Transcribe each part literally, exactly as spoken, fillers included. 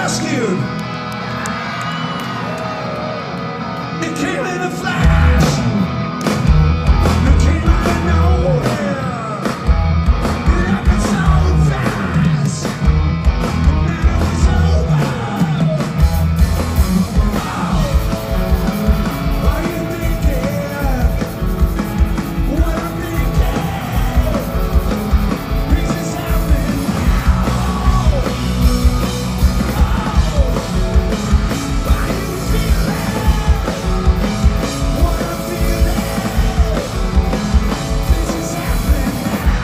rescued. It came in a flash. It came out of nowhere. It happened so fast. And then it was over. Oh, are you thinking what I'm thinking? Is this happening now? Oh, are you feeling what I'm feeling? This is happening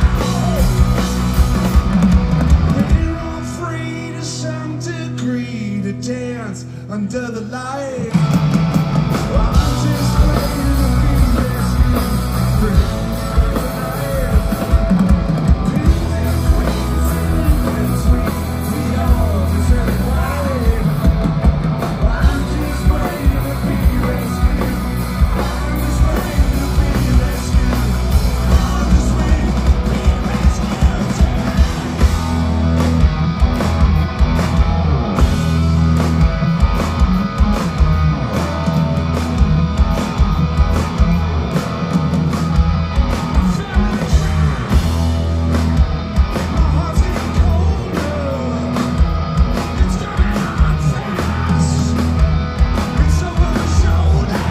now. We're all free to some degree to dance under the light. Well, I'm just waiting to be rescued. Bring me back to life. Kings and queens and sweet, we all deserve it right. Well, I'm just waiting to be rescued. I'm just waiting to be rescued. I'm just waiting to be rescued tonight. Family trap. My heart's getting colder. It's coming on fast. It's over my shoulder.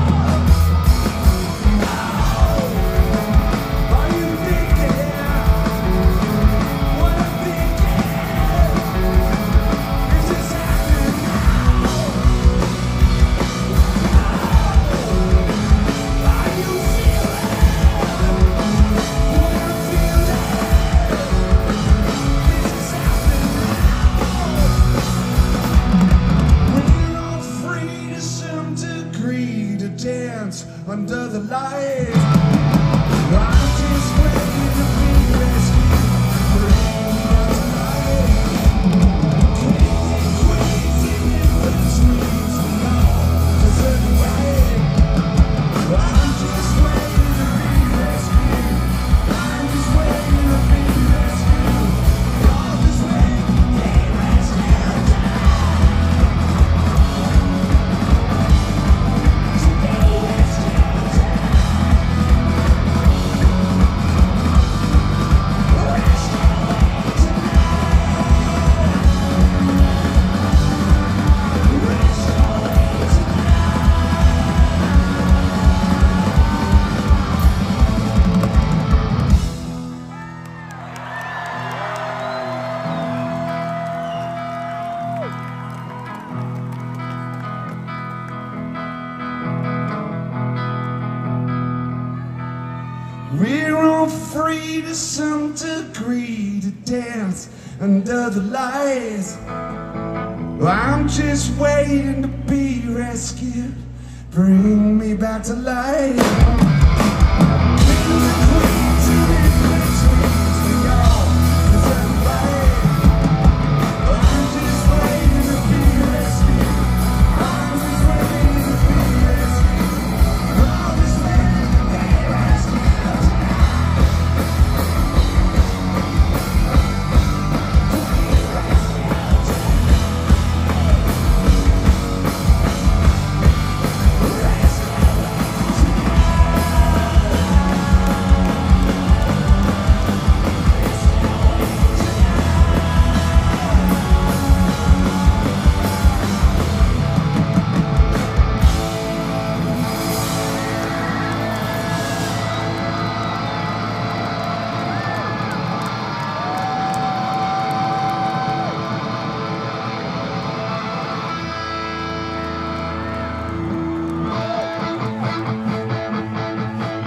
Oh, are you thinking what I'm thinking? Is this happening now? Are you feeling what I'm feeling? Is this happening now? We're all free to some degree to dance under the light. I'm just waiting to be rescued. Bring me back to life. Kings and queens and sweets, we all deserve it right. I'm just waiting to be rescued. I'm just waiting to be rescued. I'm just waiting to be rescued to be rescued We're all free to some degree to dance under the lights. I'm just waiting to be rescued. Bring me back to life.